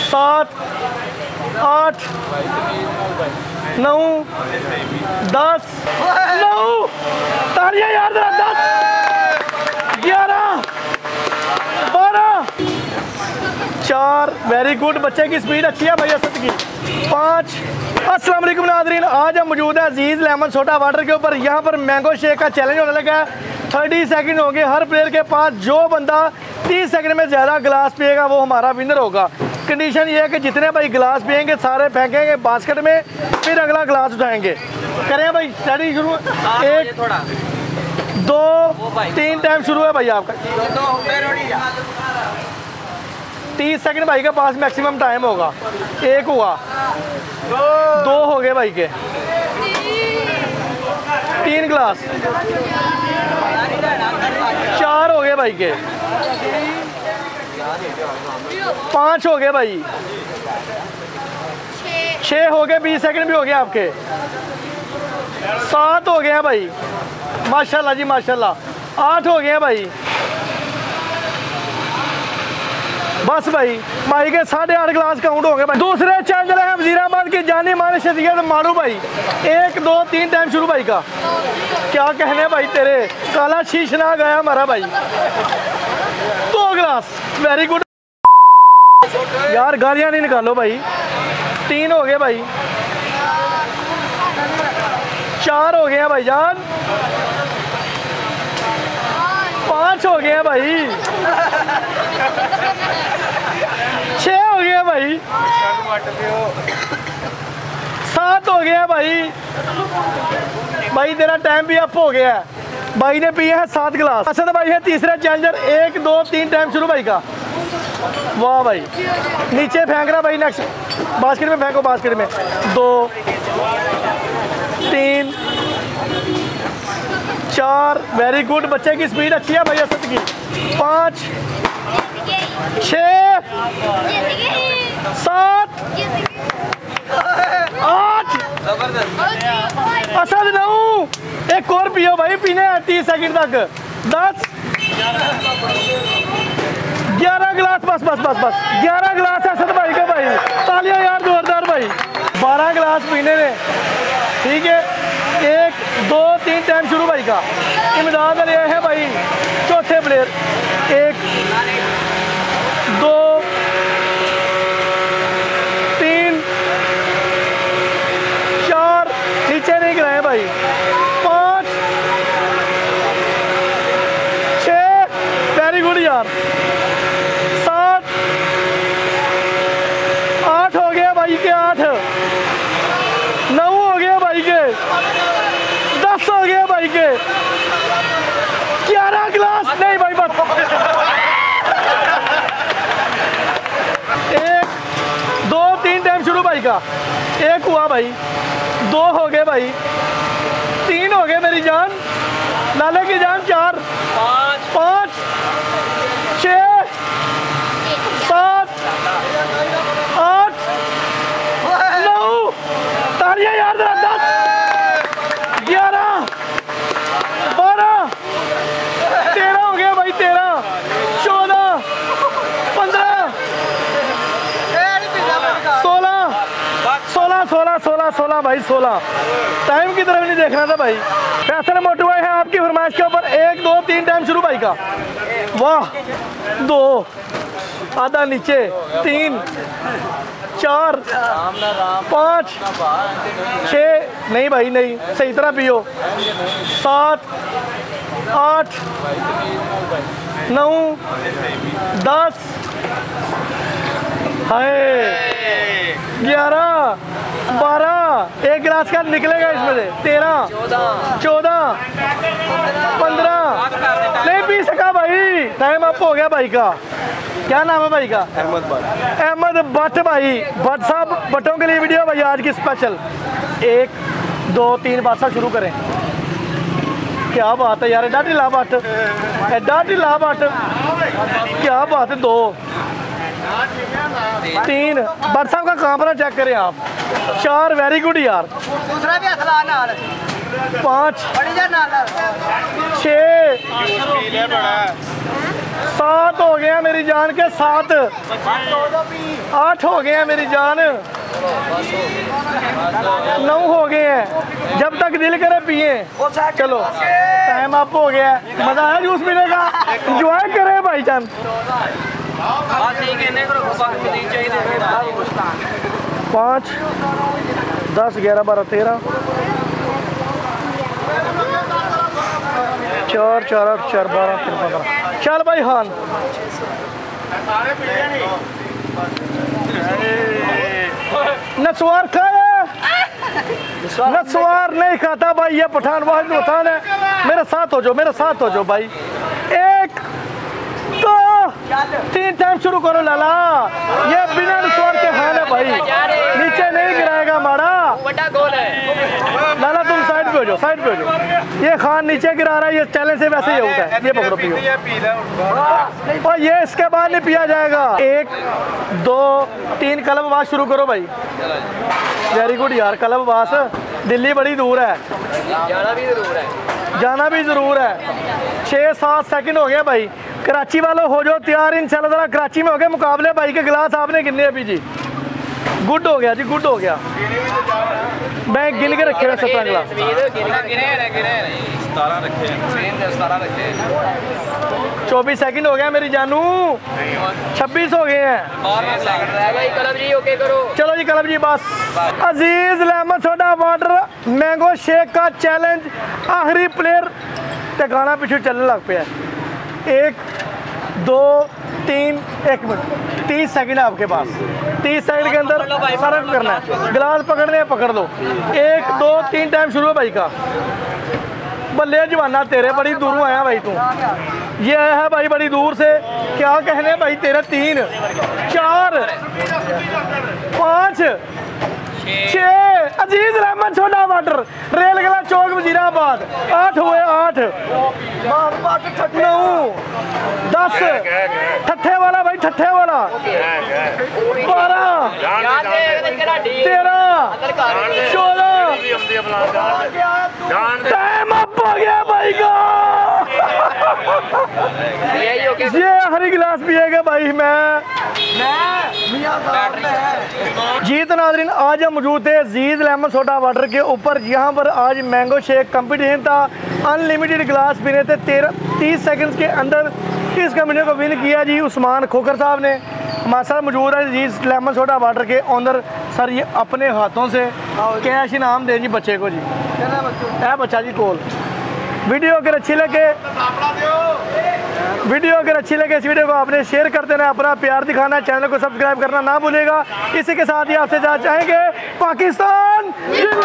7 8 9 10 9 तालियां यार 10 11 12 4 very good. बच्चे की स्पीड अच्छी है भाई असद की। 5 अस्सलाम वालेकुम नाज़रीन, आज हम मौजूद है अजीज़ लेमन सोडा वाटर के ऊपर। यहाँ पर मैंगो शेक का चैलेंज होने लगा है। 30 सेकंड होंगे हर प्लेयर के पास। जो बंदा 30 सेकंड में ज़्यादा गिलास पिएगा वो हमारा विनर होगा। कंडीशन ये है कि जितने भाई गिलास पिएंगे सारे फेंकेंगे बास्केट में, फिर अगला गिलास उठाएंगे। करें भाई स्टार्टिंग शुरू। 1 2 3 टाइम शुरू है भाई आपका। 30 सेकंड भाई के पास मैक्सिमम टाइम होगा। 1 हुआ, 2 हो गए भाई के, 3 गिलास, 4 हो गए भाई के, 5 हो गए भाई, 6 हो गए, 20 सेकंड भी हो गए आपके, 7 हो गए हैं भाई, माशाल्लाह जी माशाल्लाह। 8 हो गए हैं भाई, बस भाई भाई के 8.5 गिलास काउंट हो गए भाई। दूसरे चैलेंजर है वजीराबाद की जानी माने शख्सियत मारू भाई। 1 2 3 टाइम शुरू भाई का। क्या कहने भाई तेरे, काला शीश ना गया हमारा भाई। 2 गिलास, वेरी गुड यार, गालियां नहीं निकालो भाई। 3 हो गए भाई, 4 हो गए हैं भाई जान, 5 हो गए हैं भाई, 6 हो गया भाई, 7 हो गया भाई। भाई तेरा टाइम भी अप हो गया है। भाई ने पिए हैं 7 गिलास। असद भाई है तीसरा चैलेंजर। 1 2 3 टाइम शुरू भाई का। वाह भाई, नीचे फेंक रहा भाई। नेक्स्ट बास्केट में फेंको, बास्केट में। 2 3 4 वेरी गुड। बच्चे की स्पीड अच्छी है भाई असद की। 5 6 7 8 असद 9। एक और पियो भाई, पीने 30 सेकंड तक। 10 11 गिलास, बस बस बस बस 11 गिलास असद भाई का भाई। तालियां यार जोरदार भाई। 12 गिलास पीने ने, ठीक है। 1 2 3 टाइम शुरू भाई का। इमदाद अली है भाई चौथे प्लेयर। 1 2 3 4 नीचे नहीं गिराए भाई। 5 6 वेरी गुड यार। 7 8 हो गया भाई के, 8 9 हो गया भाई के, 10 हो गया भाई के, 11 गिलास नहीं भाई बस। 1 2 3 टाइम शुरू भाई का। 1 हुआ भाई, 2 हो गए भाई, 3 हो गए मेरी जान, लाले की जान। 4 5 6 7 8 9 तालियां यार 10 11 12 13 हो गया भाई, 13 14 15 16 भाई 16। टाइम की तरफ नहीं देखना था भाई। फैसल मोटू है आपकी फरमाइश के ऊपर। 1 2 3 टाइम शुरू भाई का। वाह, 2 आधा नीचे, 3 4 5 6 नहीं भाई नहीं, सही तरह पियो। 7 8 9 10 11 12 एक गिलास का निकलेगा इसमें से। 13 14 15 नहीं पी सका भाई, टाइम अप हो गया भाई का। क्या नाम है भाई का? अहमद भट्ट भाई। भट्ट साहब, भट्टों के लिए वीडियो भाई आज की स्पेशल। 1 2 3 बासा शुरू करें। क्या बात है यार, एडा ढिला भट्ट, एडा ढिला भट्ट, क्या बात है। 2 3 भट्ट साहब का कांपना चेक करें आप। 4 वेरी गुड यार। 5 6 7 हो गए हैं मेरी जान के 7। 8 हो गए हैं मेरी जान। 9 हो गए हैं। जब तक दिल करे पिए। चलो टाइम अप हो गया है। मजा आया जूस पीने का? एंजॉय करे भाई जान। 5 10 11 12 13 4 4 8 4 12 13 15। चल भाई खान नस्वार खाया? नस्वार नहीं खाता भाई, ये पठान वाहिद पठान है। मेरे साथ हो जाओ, मेरे साथ हो जाओ भाई। 1 2 3 टाइम शुरू करो लाला। ये बिना नस्वार के खान है भाई, नीचे नहीं गिराएगा माड़ा। लाला तुम साइड पे हो जाओ, साइड पे हो जाओ। ये खान नीचे गिरा रहा है, ये चैलेंज से वैसे ही होता है। ये पकड़ो पियो, और ये इसके बाद नहीं पिया जाएगा। 1 2 3 कलबवास शुरू करो भाई। वेरी गुड यार, कलबवास दिल्ली बड़ी दूर है, जाना भी ज़रूर है। 6-7 सेकंड हो गया भाई। कराची वालों हो जाओ तैयार इंशाल्लाह। कराची में हो गए मुकाबले भाई के। गिलास आपने कितने अभी जी? गुड हो गया जी, गुड हो गया। मैं गिन के रखे हुए 17 गिलास। 24 सेकंड हो गया मेरी जानू। 26 हो गए हैं। चलो जी कलब जी बस। Aziz lemon soda water mango shake का चैलेंज आखिरी प्लेयर ते गाना पीछे चलने लग पे। 1 2 3 1 मिनट 30 सेकंड है आपके पास। 30 सेकंड के अंदर सर्व करना है। गिलास पकड़ने हैं, पकड़ दो। 1 2 3 टाइम शुरू है भाई का। बल्ले जवाना तेरे, बड़ी दूरों आया भाई तू। ये आया है भाई बड़ी दूर से। क्या कहने भाई तेरे? 3 4 5 6 अजीज रहमान सोडा वाटर रेलगला चौक वजीराबाद। 8 हुए 8 9 10 ठट्ठे वाला भाई, ठट्ठे वाला 12 13 14 टाइम अप हो गया भाई का। ये हरी गिलास पिएगा भाई। मैं जी तो नाज़रीन आज हम मौजूद थे अजीज लेमन सोडा वाटर के ऊपर। यहाँ पर आज मैंगो शेक कंपटीशन था। अनलिमिटेड गिलास पीने थे। 30 सेकंड्स के अंदर इस कंपनी को विन किया जी उस्मान खोखर साहब ने। हमारे साथ मौजूद है अजीज लेमन सोडा वाटर के ओनर सर। ये अपने हाथों से कैश इनाम दे जी बच्चे को जी। है बच्चा जी कोल। वीडियो अगर अच्छी लगे इस वीडियो को आपने शेयर कर देना, अपना प्यार दिखाना है, चैनल को सब्सक्राइब करना ना भूलेगा। इसी के साथ ही आपसे चाहेंगे पाकिस्तान